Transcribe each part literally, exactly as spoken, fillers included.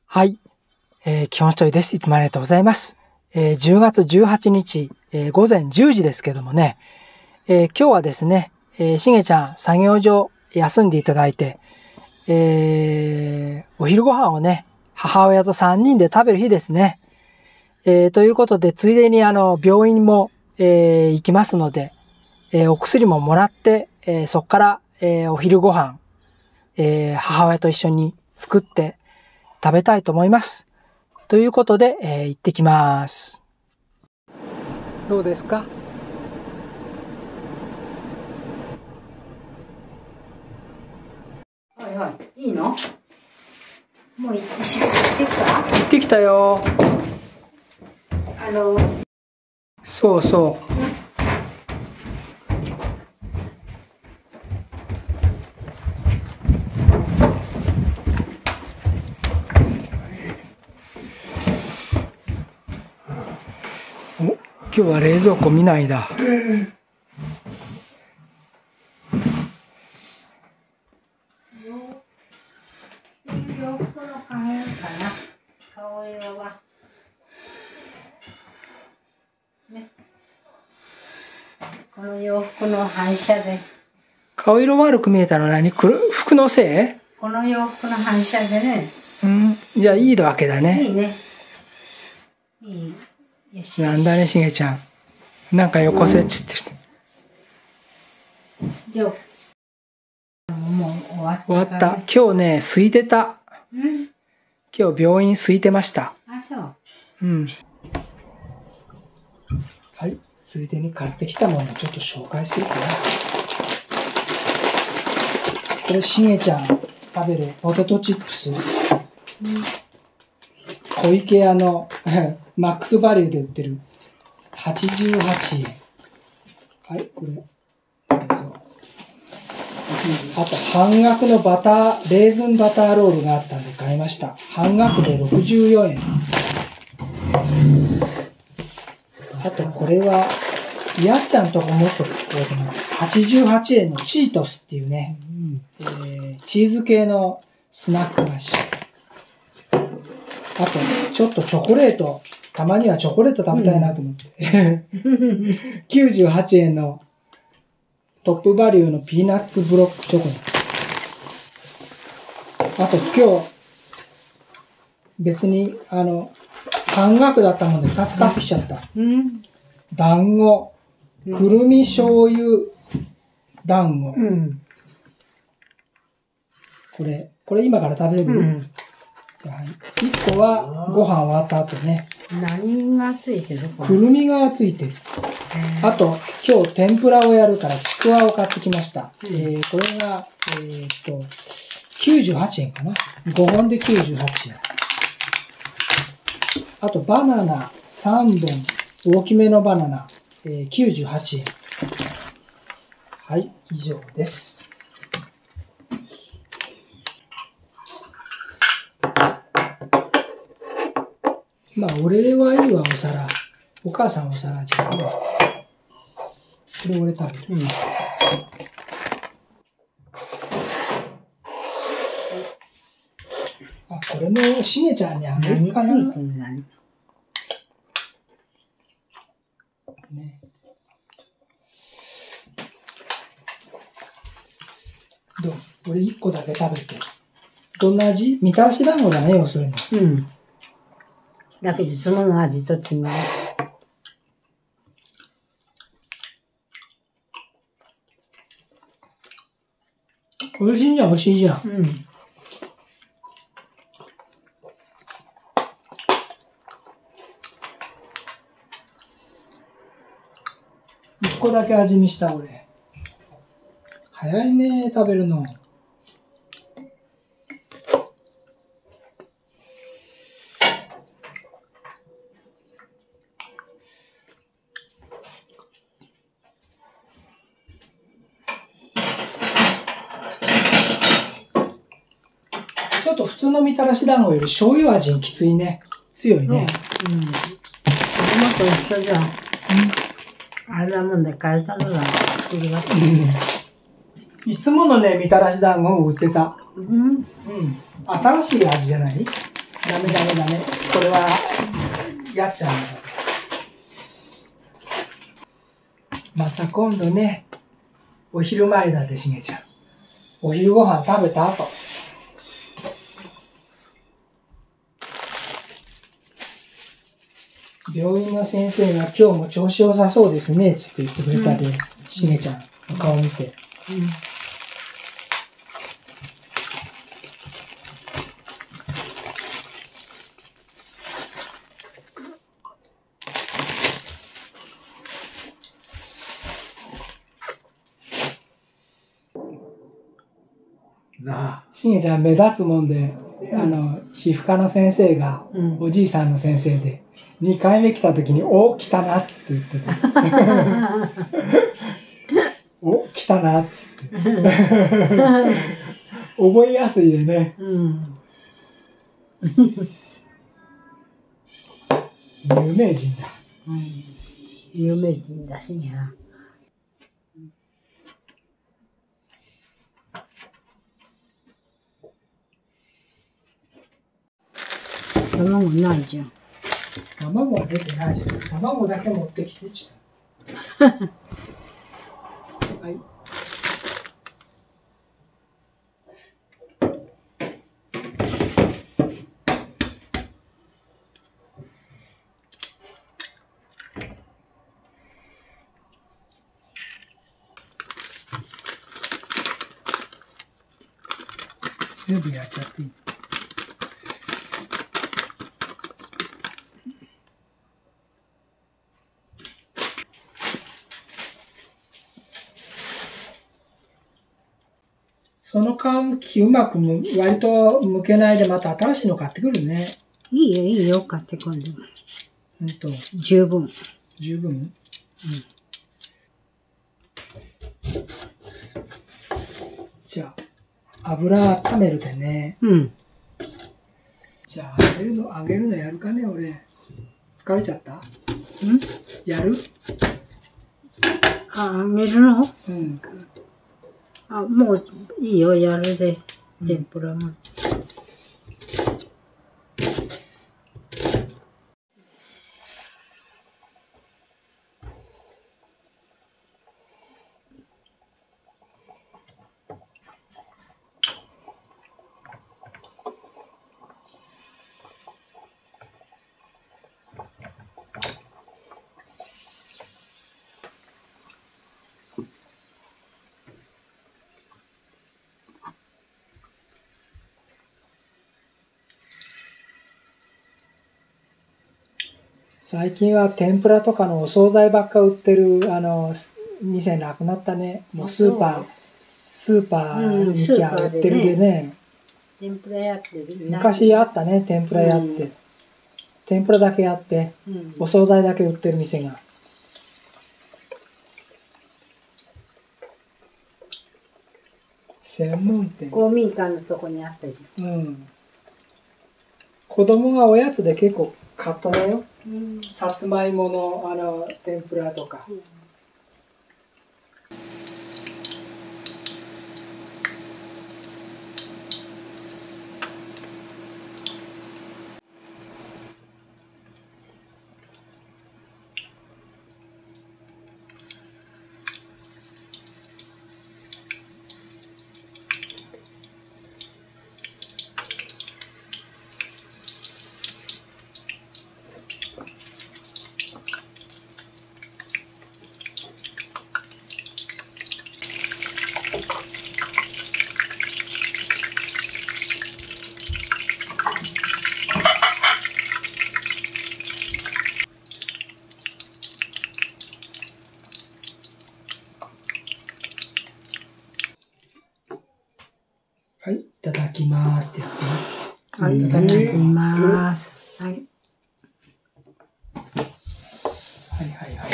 はい。えー、基本一人です。いつもありがとうございます。えー、じゅうがつじゅうはちにち、えー、午前じゅうじですけどもね、えー、今日はですね、えー、しげちゃん作業所休んでいただいて、えー、お昼ご飯をね、母親とさんにんで食べる日ですね。えー、ということで、ついでにあの、病院も、えー、行きますので、えー、お薬ももらって、えー、そこから、えー、お昼ご飯、えー、母親と一緒に作って食べたいと思います。ということで、えー、行ってきます。どうですか？ はいはい、いいの？もう行ってきた？ 行ってきたよ。 あの、 そうそう。お、今日は冷蔵庫見ないだ。 洋服の買えるかな、顔色は。ね。この洋服の反射で。 顔色悪く見えたのは何？服のせい？ この洋服の反射でね。 うん。じゃあいいわけだね。 いいね。いい。よし。 なんだね、しげちゃん。なんかよこせっつってる。 じゃあ、もう終わった、ね。 終わった。今日ね、空いてた。 うん。 今日病院空いてました。 あ、そう。 うん。はい。ついでに買ってきたものちょっと紹介するかな。これ、しげちゃん食べるポテトチップス。うん、小池屋のマックスバリューで売ってるはちじゅうはちえん。はい、これ。どうぞ。あと、半額のバター、レーズンバターロールがあったんで買いました。半額でろくじゅうよえん。あと、これは、やっちゃんとこもっとこうでもはちじゅうはちえんのチートスっていうね、うん、えー、チーズ系のスナック菓子。あと、ちょっとチョコレート、たまにはチョコレート食べたいなと思って。うん、きゅうじゅうはちえんのトップバリューのピーナッツブロックチョコレート。あと、今日、別に、あの、半額だったもんでふたつ買ってきちゃった。うん、団子。くるみ醤油団子、うん、これこれ今から食べる、うん、じゃあいっこはご飯終わった後ね。 何がついてる？ くるみがついてる。あと今日天ぷらをやるからちくわを買ってきました、うん、えー、これが、えー、っときゅうじゅうはちえんかな。ごほんできゅうじゅうはちえん。あとバナナさんぼん、大きめのバナナ、えー、きゅうじゅうはちえん。はい、以上です。まあ、俺はいいわ、お皿。お母さんお皿じゃん。これ俺食べる。うん、あ、これもしげちゃんにあげるかな。何ついてんだね。ね。どう？俺いっこだけ食べて。どんな味？みたらし団子だね、要するに。 うん。だけど、その味と違う。 美味しいじゃん、美味しいじゃん。うん。いっこだけ味見した、俺。早いね、食べるの。ちょっと普通のみたらし団子より醤油味にきついね。強いね。うん。うん、 もと一緒じゃん。うん、あれだもんで変えたのが作りが。 いつものね、みたらし団子も売ってた。 うん。うん。 新しい味じゃない？ ダメダメダメ。これは、やっちゃうんだ。また今度ね、お昼前だってしげちゃん。お昼ご飯食べた後。病院の先生が今日も調子良さそうですね、つって言ってくれたで、しげちゃんの顔見て。うんしげちゃん目立つもんで、うん、あの、皮膚科の先生が、うん、おじいさんの先生で、にかいめ来た時に、お、来たなっつって言ってた。お、来たなっつって。覚えやすいでね。うん、有名人だ。 うん、有名人だしや。卵ないじゃん。 卵は出てないし、卵だけ持ってきてちょっと。はい。全部やっちゃっていい。その皮むきうまくむ割と剥けないでまた新しいの買ってくるね。 いいよいいよ買ってこんでも。 ほんと。 十分。 十分？うん。じゃあ油温めるでね。 うん。 じゃあ揚げるの揚げるのやるかね俺。疲れちゃった？ん？やる？ あ揚げるの？ うん。 あ、もういいよ、やるで、天ぷらも。 最近は天ぷらとかのお惣菜ばっか売ってるあの店なくなったね。もうスーパー、スーパーに行きゃ売ってるでね。 天ぷらやってる。 昔あったね、天ぷらやって。うん、天ぷらだけやって、うん、お惣菜だけ売ってる店が。専門店。 公民館のとこにあったじゃん。うん。 子供がおやつで結構買ったのよ。うん、さつまいものあの天ぷらとか。うん、はい、いただきますって言って。 はい、いただきます。はい。 はいはいはい。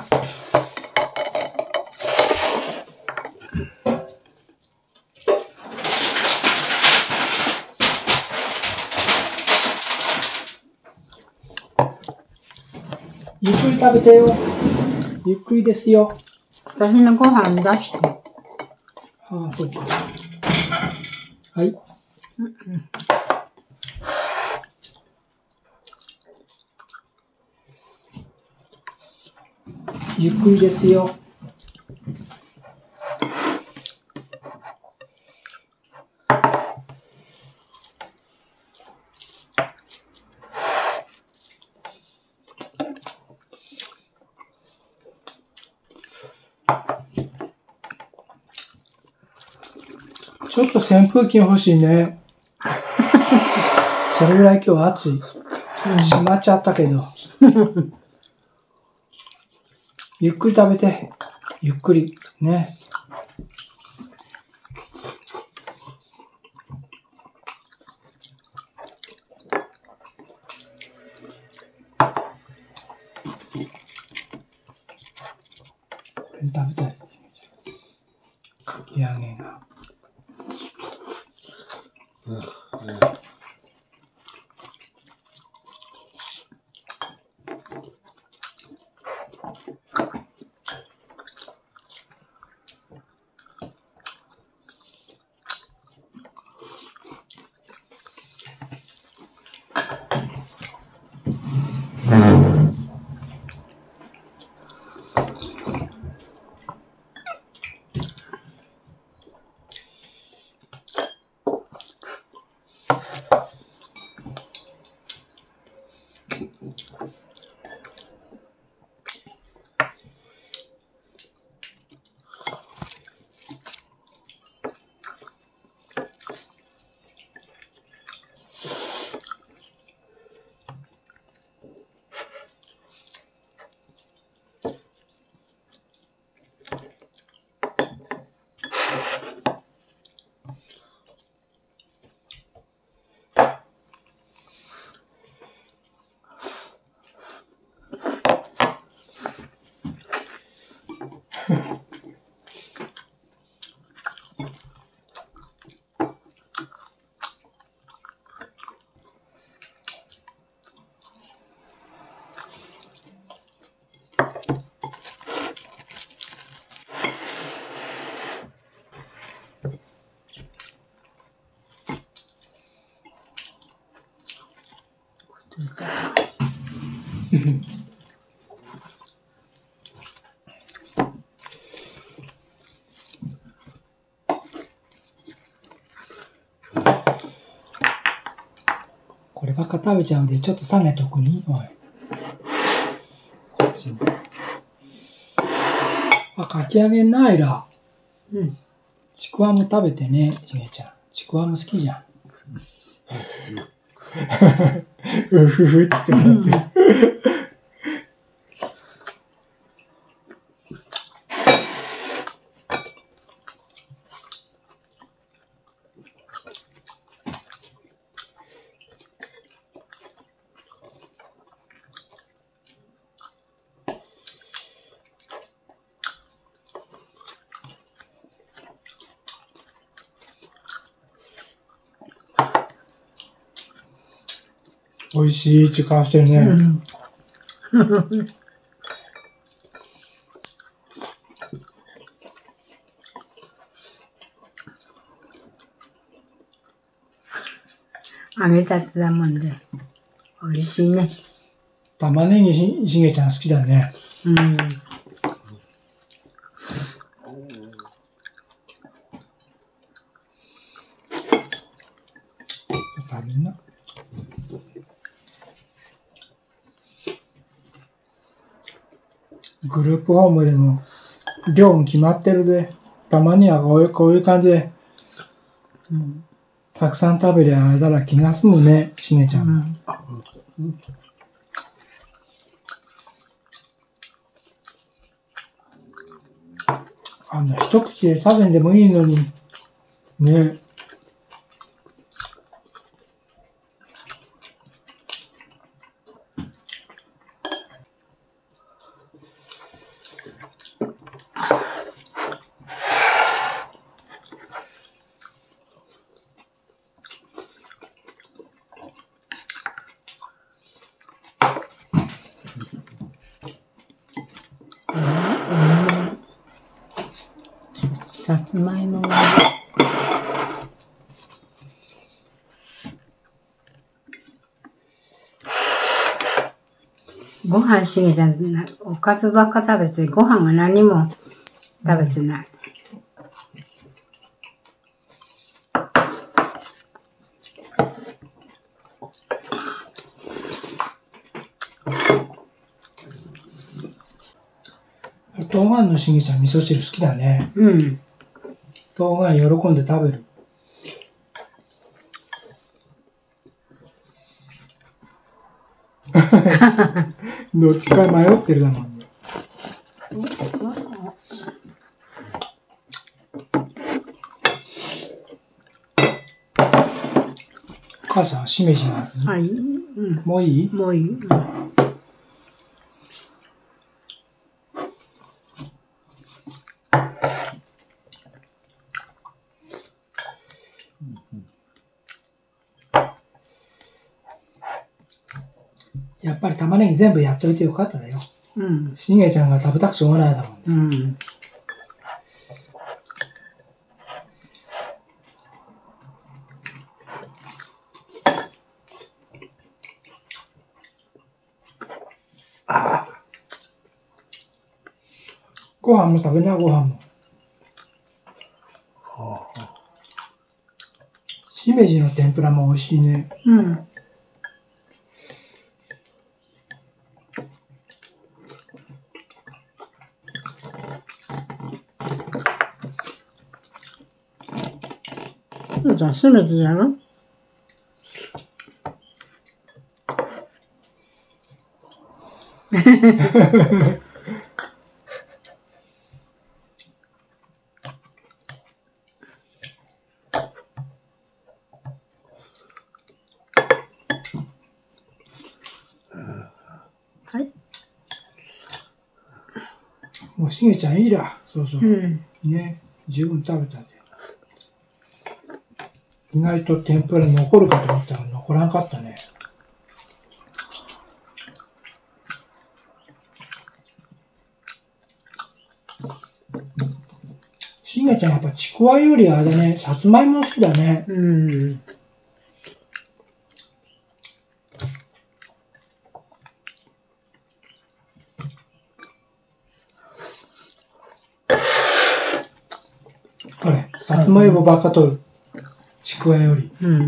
ゆっくり食べてよ。ゆっくりですよ。 私のご飯出して。 ああ、そうか。はい。うんうんゆっくりですよ。ちょっと扇風機欲しいね。それぐらい今日は暑い。閉まっちゃったけど。ゆっくり食べて。ゆっくり。ね。これ食べたい。かき揚げが。うんうんこればっか食べちゃうんで、ちょっと下げとくに。おい。こっちに。あ、かき揚げないら。 うん。 ちくわも食べてね、しげちゃん。ちくわも好きじゃん。うふふって言ってもらってる。美味しいって顔してるね。うん揚げたてだもんで、美味しいね。 玉ねぎし、しげちゃん好きだね。 うん。 食べんな。グループホームでも量も決まってるで、たまにはこういうこういう感じで、うん、たくさん食べりゃあれだら気が済むね、しげちゃん。うんうん、あんな一口で食べんでもいいのに、ね。 さつまいもがご飯しげちゃん、なおかずばっか食べて、ご飯が何も食べてない。 冬瓜のしげちゃん味噌汁好きだね。 うん。 冬瓜喜んで食べる。どっちか迷ってるだもんね。母さん、しめじがある、ね。 はい。うん。 もういい？ もういい。うん、 やっぱり玉ねぎ全部やっといてよかっただよ。 うん。 しげちゃんが食べたくしょうがないだもんね。 うん。 ああ。ご飯も食べな、ご飯も。しめじの天ぷらも美味しいね。 うん。じゃあ、しめじやろ？はい。 もうしげちゃんいいら。そうそう。 うん、 ね。十分食べたで。意外と天ぷら残るかと思ったら残らんかったね。しげちゃんやっぱちくわよりあれだね、さつまいも好きだね。 うん。 これ、さつまいもばっか取る。ちくわより。 うん。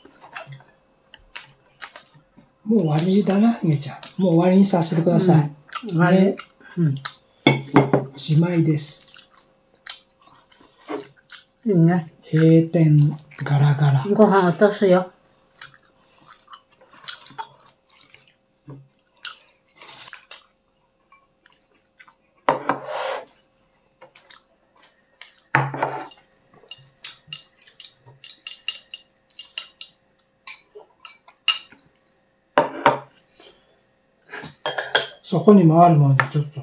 もう終わりだな、しげちゃん。もう終わりにさせてください。 うん、終わり。 ね、 うん。 おしまいです。 いいね。 閉店ガラガラ。 ご飯落とすよ。 そこにもあるもんで、ちょっと。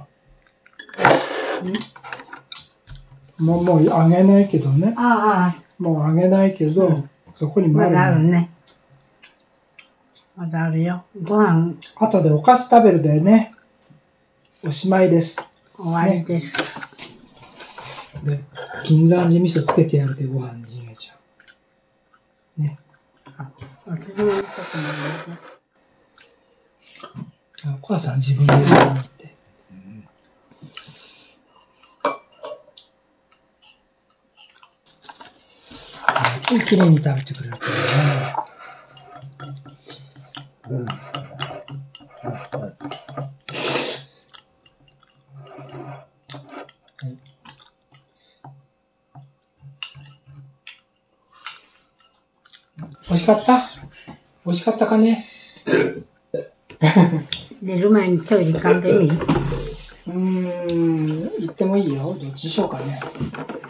もう、もうあげないけどね。 ああ。 もうあげないけど、うん、そこにもあるもん。 まだあるね。まだあるよ。ご飯。 後でお菓子食べるでね。おしまいです。 終わりです。 ね、で、金山寺味噌つけてやるで、ご飯に入れちゃう。ね。 あ、私も言ったと思うね。 お母さん自分で入れると思って。うん、きれいに食べてくれるからね。うん。美味しかった？美味しかったかね？ 寝る前にトイレ行かんでみる？ うーん、行ってもいいよ。どっちにしようかね。